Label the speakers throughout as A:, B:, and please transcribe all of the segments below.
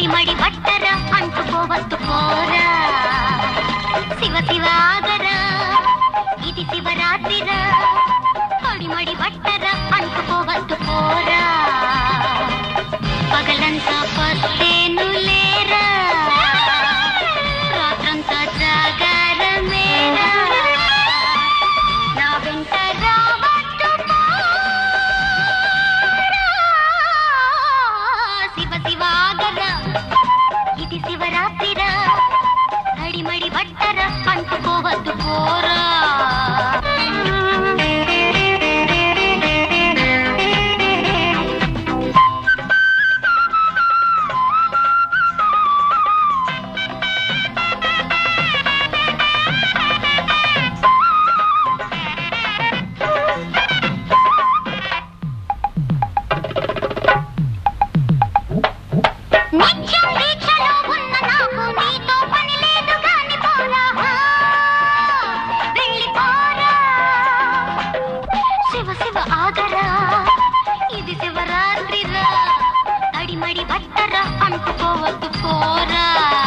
A: మడి బట్టర అంటుకోవద్దు పోరా శివ శివ ఆగరా ఇది శివరాత్రిరా మడి బట్టర అంటుకోవద్దు పోరా పగలంతా పస్తేను లేరా రాత్రంతా జాగారమేరా నా వెంట రావద్దు శివ శివ ఆగరా ఇది శివరాత్రిరా మడి బట్టర అంటుకోవద్దు పోరా మడి బట్టర అంటుకోవద్దు పోరా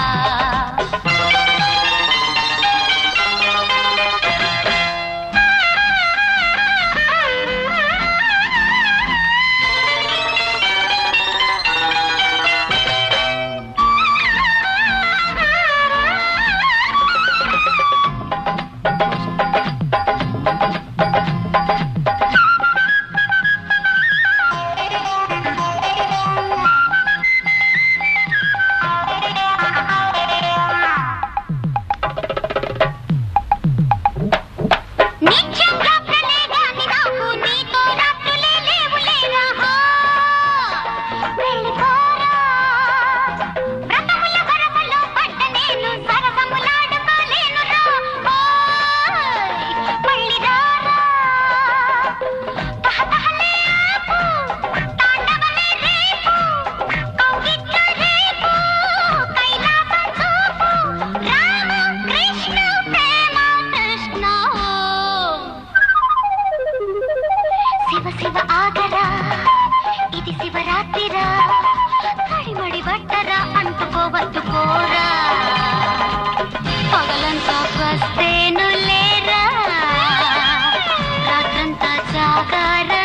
A: శివ ఆగరా ఇది శివరాత్రిరా మడి బట్టరా అంటుకోవద్దు పోరా పగలంతా పస్తేను లేరా రాత్రంతా జాగారా